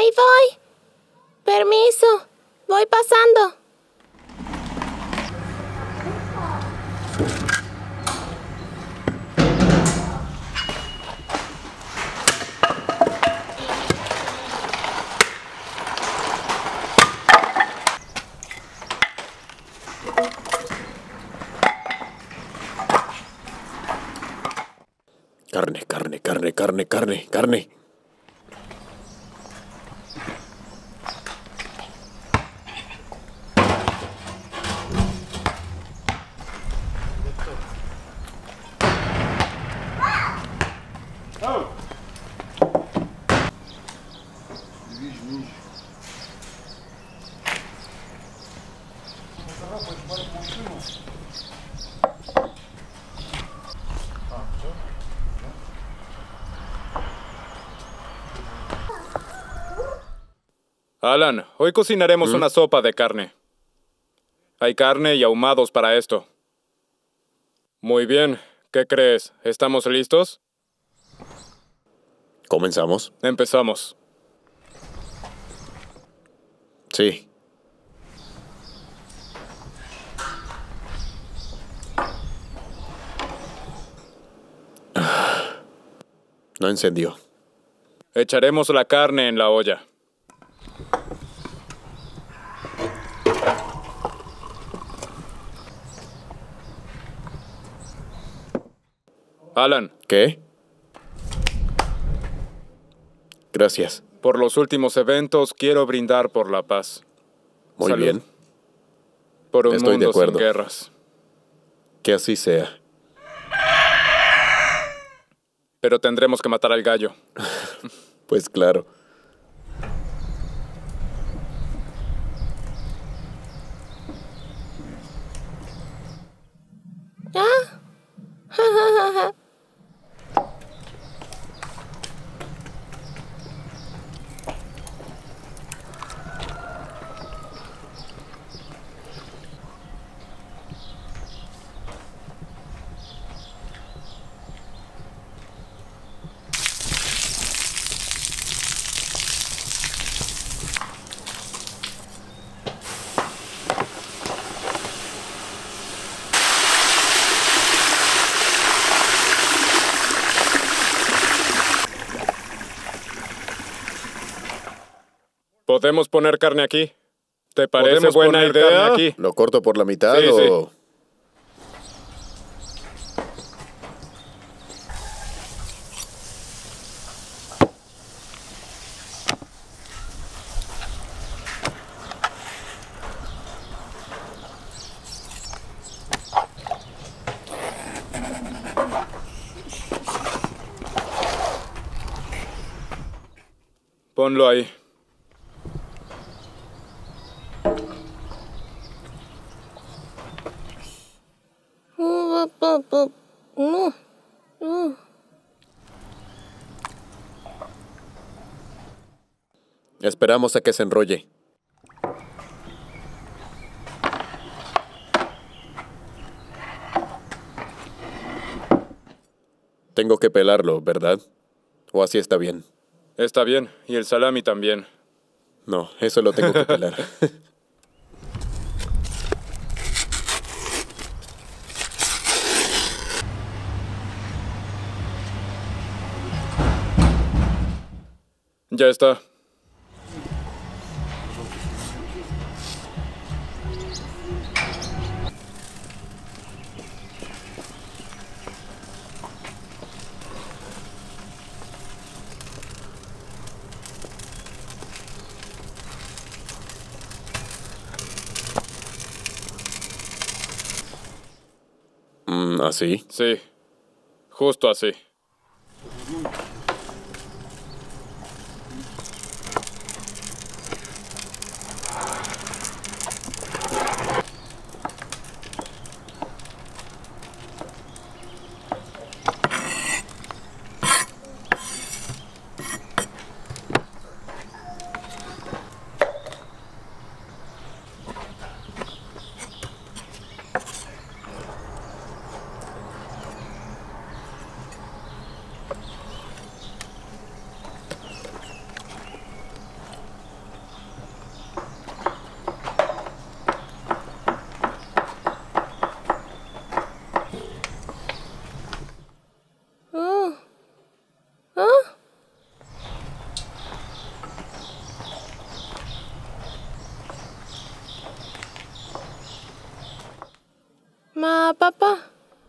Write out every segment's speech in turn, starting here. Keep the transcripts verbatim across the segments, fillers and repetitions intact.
Ahí voy. Permiso. Voy pasando. Carne, carne, carne, carne, carne, carne. Alan, hoy cocinaremos ¿Mm? una sopa de carne. Hay carne y ahumados para esto. Muy bien. ¿Qué crees? ¿Estamos listos? ¿Comenzamos? Empezamos. Sí. No encendió. Echaremos la carne en la olla. Alan. ¿Qué? Gracias. Por los últimos eventos, quiero brindar por la paz. Muy Salud. bien. Por un Estoy mundo de acuerdo. sin guerras. Que así sea. Pero tendremos que matar al gallo. Pues claro. ¿Ah? ¿Podemos poner carne aquí? ¿Te parece buena idea? Aquí? ¿Lo corto por la mitad sí, o...? Sí. Ponlo ahí. Esperamos a que se enrolle. Tengo que pelarlo, ¿verdad? ¿O así está bien? Está bien. Y el salami también. No, eso lo tengo que pelar. Ya está. Mm, ¿así? Sí. Justo así. Hola, papá.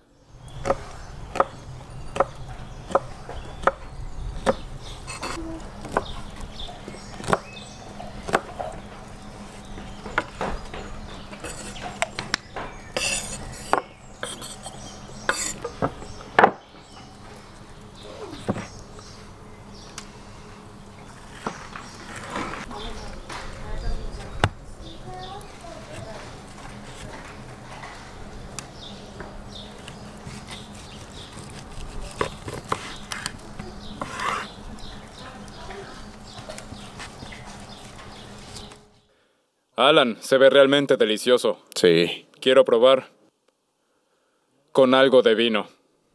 Alan, se ve realmente delicioso. Sí. Quiero probar. Con algo de vino.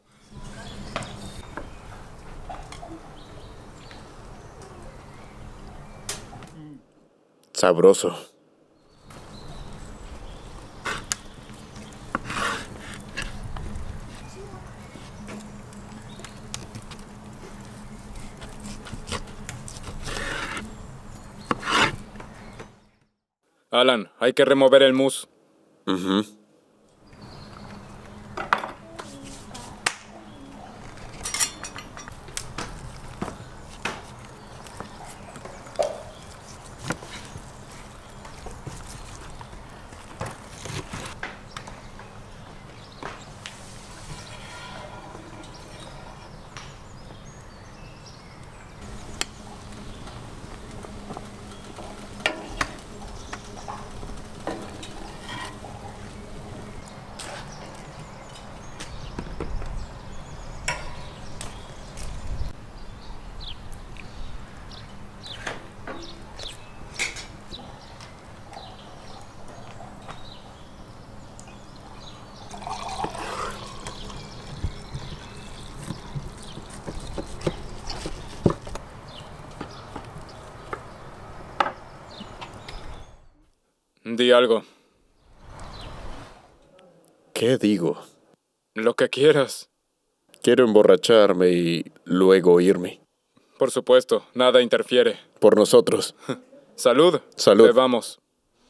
Sabroso. Alan, hay que remover el mousse. Ujú. Di algo. ¿Qué digo? Lo que quieras. Quiero emborracharme y luego irme. Por supuesto, nada interfiere. Por nosotros. Salud. Salud. Bebamos.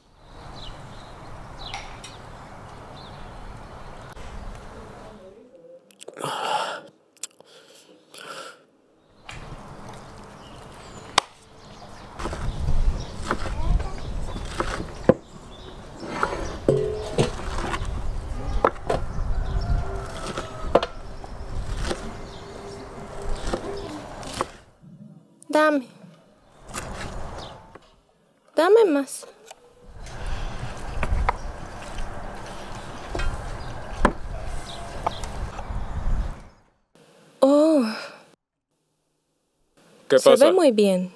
Dame. Dame más. Oh, ¿Qué se pasa? ve muy bien.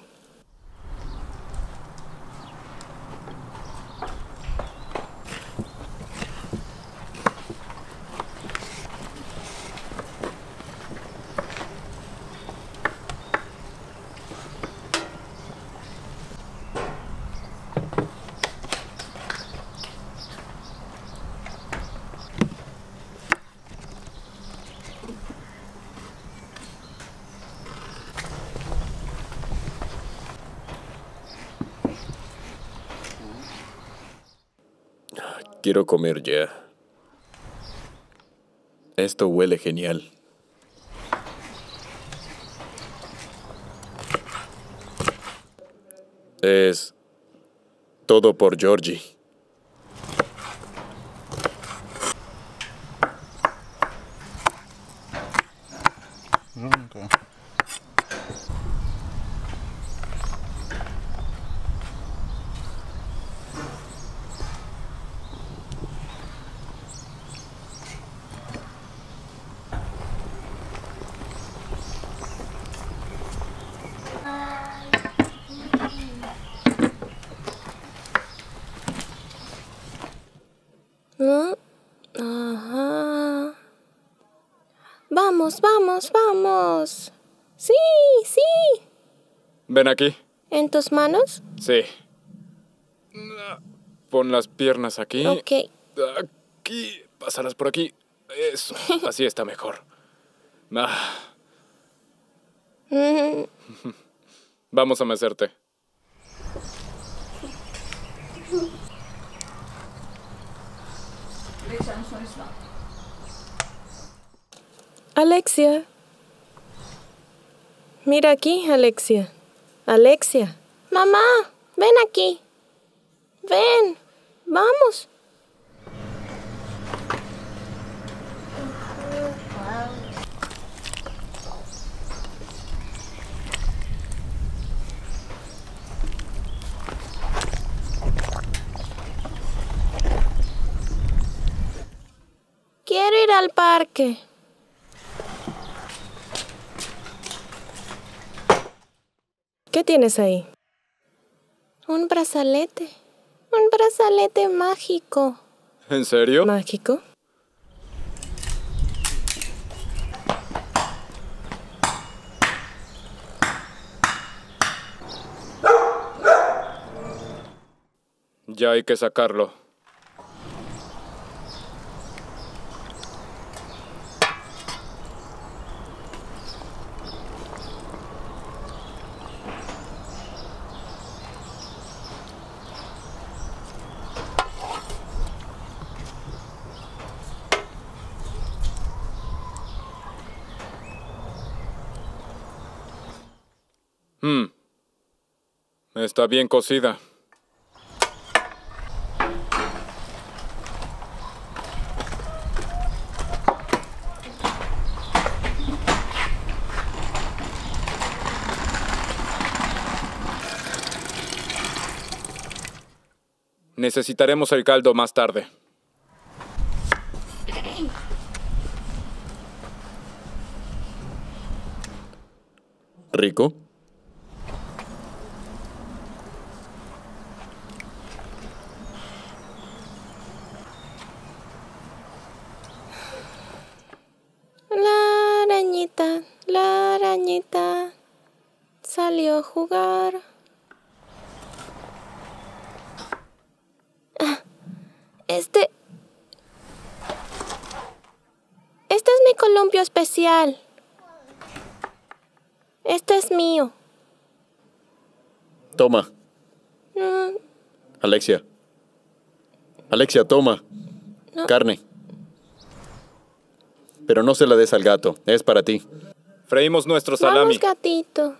Quiero comer ya. Esto huele genial. Es todo por Georgie. Okay. ¿No? Ajá. Vamos, vamos, vamos. Sí, sí. Ven aquí. ¿En tus manos? Sí. Pon las piernas aquí. Ok. Aquí. Pásalas por aquí. Eso. Así está mejor. Ah, Mm, vamos a mecerte. Alexia. Mira aquí, Alexia. Alexia. Mamá, ven aquí. Ven, vamos. Quiero ir al parque. ¿Qué tienes ahí? Un brazalete. Un brazalete mágico. ¿En serio? ¿Mágico? Ya hay que sacarlo. Hmm. Está bien cocida. Necesitaremos el caldo más tarde. ¿Rico? La arañita, la arañita salió a jugar. Ah, Este... Este es mi columpio especial. Este es mío. Toma. Mm, Alexia. Alexia, toma. No. Carne. Pero no se la des al gato. Es para ti. Freímos nuestro salami. Vamos, gatito.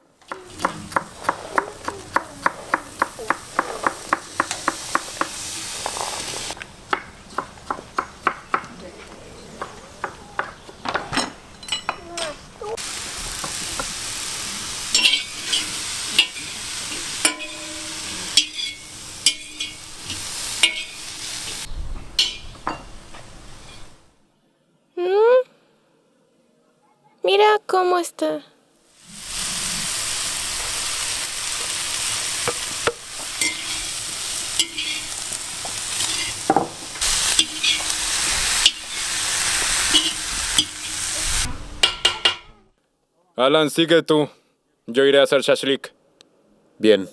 Mm. Mira cómo está. Alan, sigue tú. Yo iré a hacer shashlik. Bien.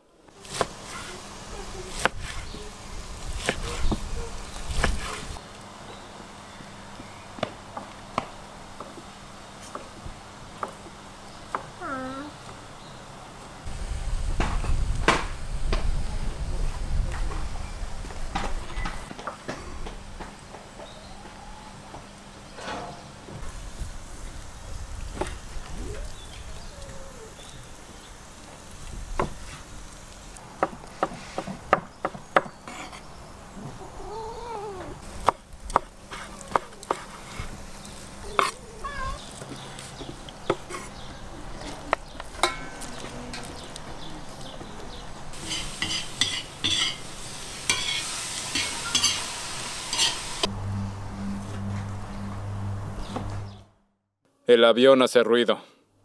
El avión hace ruido.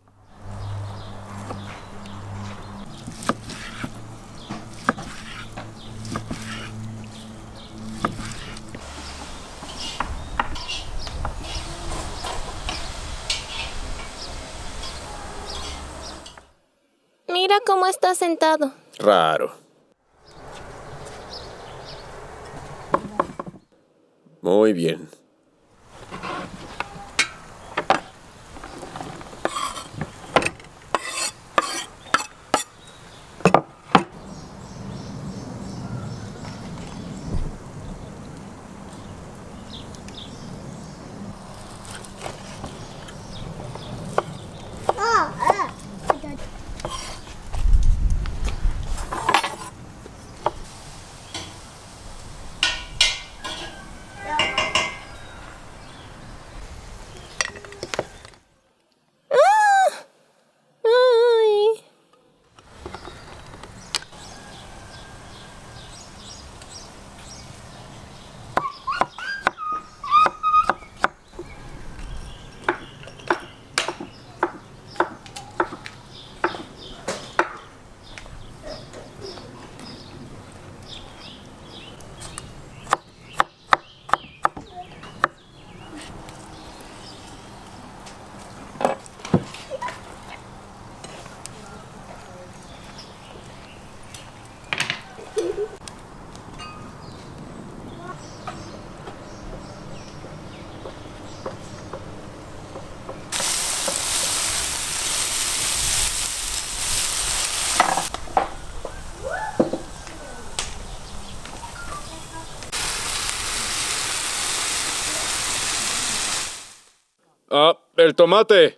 Mira cómo está sentado. Raro. Muy bien. ¡El tomate!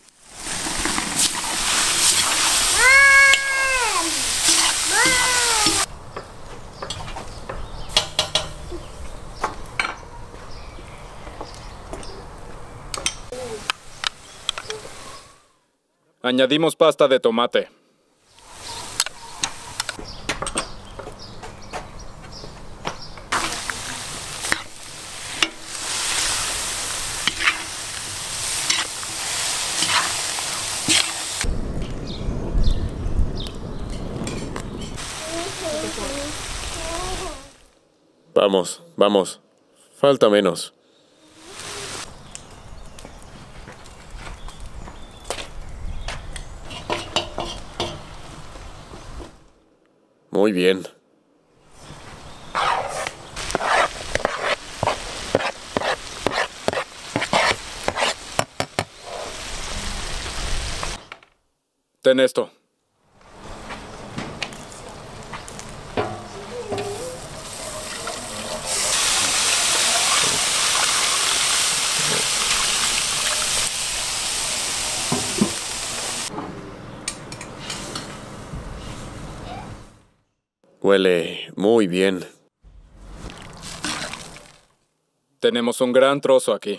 Añadimos pasta de tomate. Vamos, vamos. Falta menos. Muy bien. Ten esto. Huele muy bien. Tenemos un gran trozo aquí.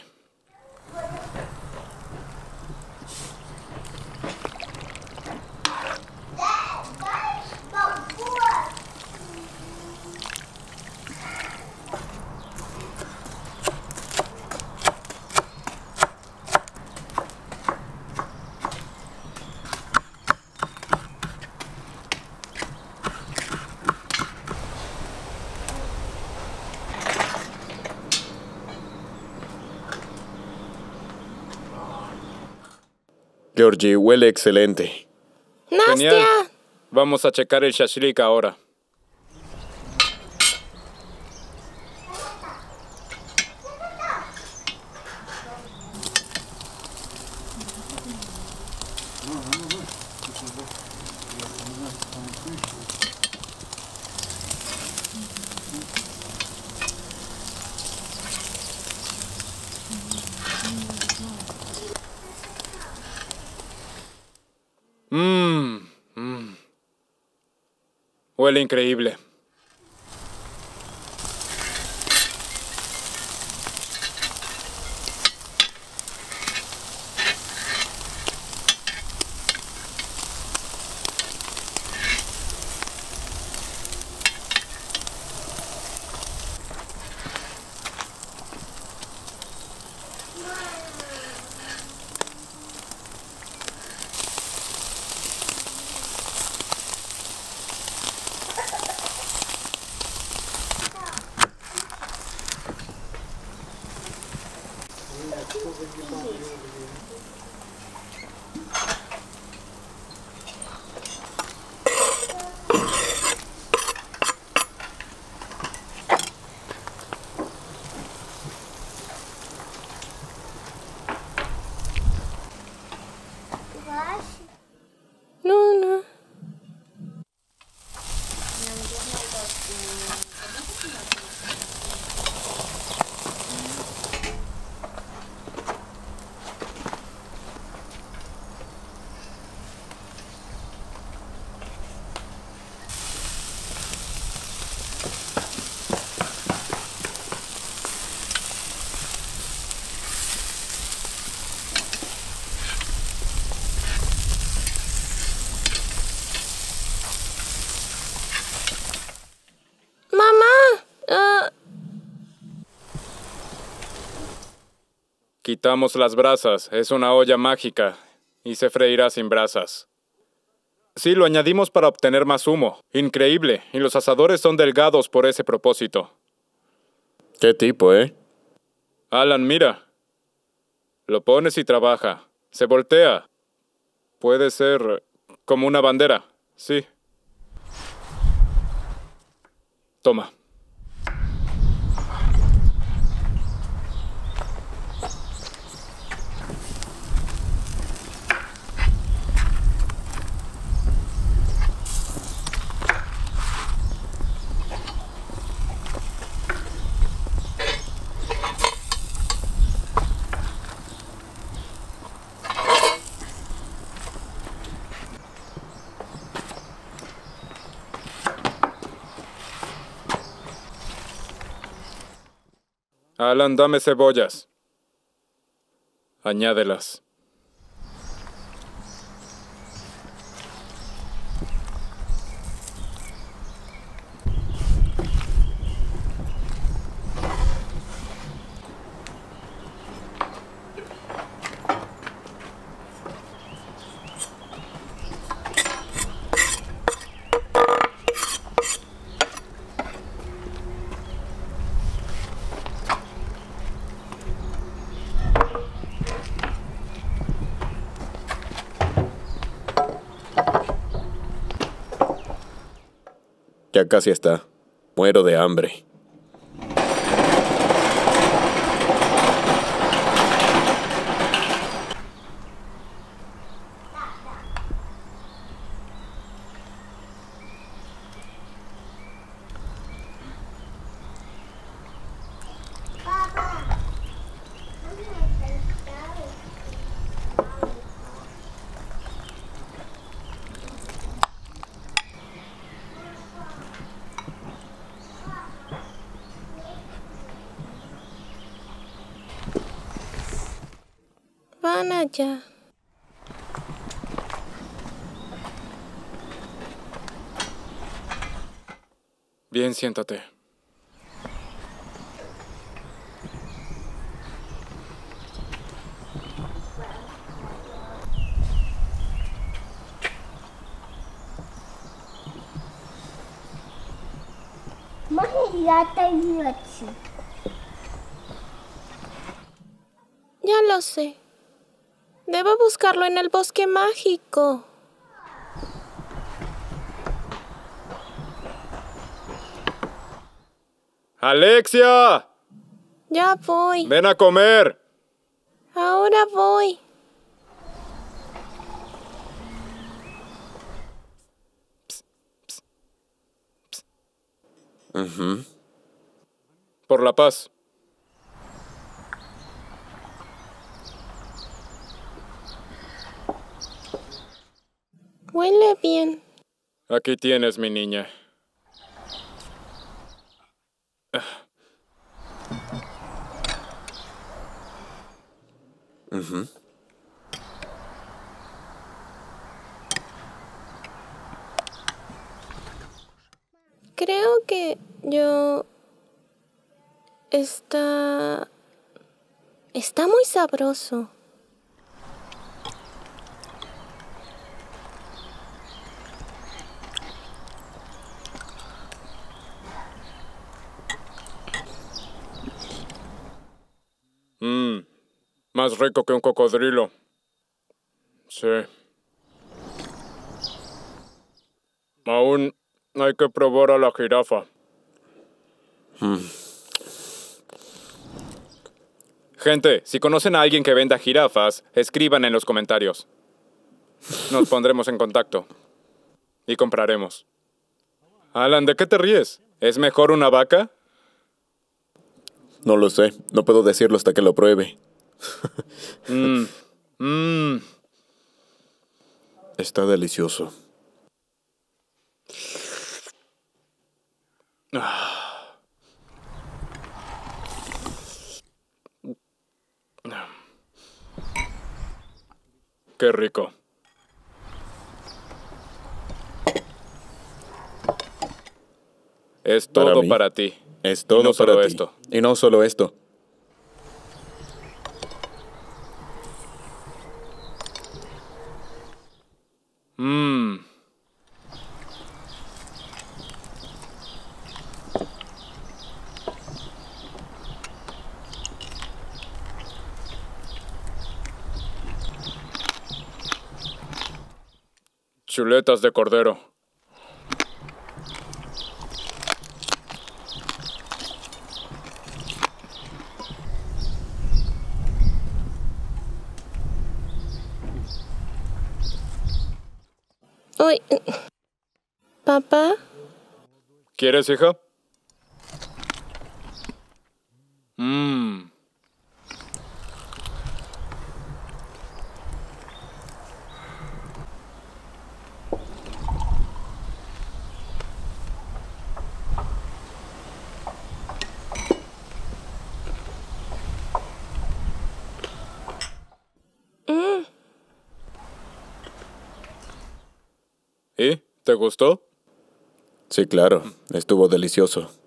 Georgie, huele excelente. ¡Nastia! Genial. Vamos a checar el shashlik ahora. Mmm. Mm. Huele increíble. No, no. Quitamos las brasas. Es una olla mágica y se freirá sin brasas. Sí, lo añadimos para obtener más humo. Increíble. Y los asadores son delgados por ese propósito. ¿Qué tipo, eh? Alan, mira. Lo pones y trabaja. Se voltea. Puede ser como una bandera. Sí. Toma. Alan, dame cebollas. Añádelas. Ya casi está. Muero de hambre. Van allá. Bien, siéntate. Ya lo sé. Debo buscarlo en el bosque mágico. ¡Alexia! Ya voy. ¡Ven a comer! Ahora voy. Ujú. Por la paz. Huele bien. Aquí tienes, mi niña. Ujú. Creo que yo... Está... Está muy sabroso. Mmm. Más rico que un cocodrilo. Sí. Aún hay que probar a la jirafa. Mm. Gente, si conocen a alguien que venda jirafas, escriban en los comentarios. Nos pondremos en contacto. Y compraremos. Alan, ¿de qué te ríes? ¿Es mejor una vaca? No lo sé. No puedo decirlo hasta que lo pruebe. Mmm. Mmm. Está delicioso. Qué rico. Es Para todo mí. para ti. Es Y todo no solo para ti. esto. Y no solo esto. Mmm. Chuletas de cordero. Uy. ¿Papá? ¿Quieres, hija? Mmm. ¿Y? ¿Te gustó? Sí, claro. Estuvo delicioso.